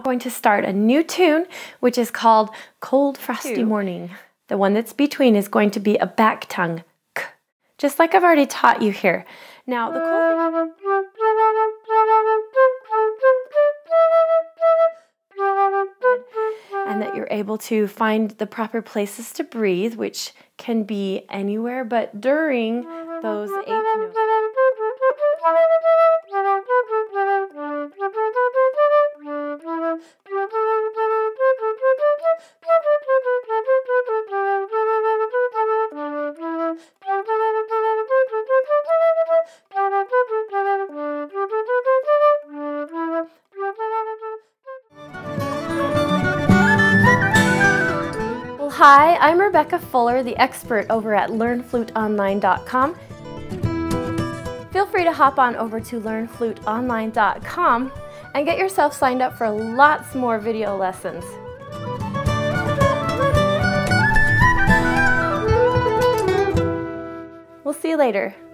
going to start a new tune, which is called Cold Frosty Morning. The one that's between is going to be a back tongue, k, just like I've already taught you here. Now, the cool thing, and that you're able to find the proper places to breathe, which can be anywhere, but during those 8 notes. Hi, I'm Rebecca Fuller, the expert over at LearnFluteOnline.com. Feel free to hop on over to LearnFluteOnline.com and get yourself signed up for lots more video lessons. We'll see you later.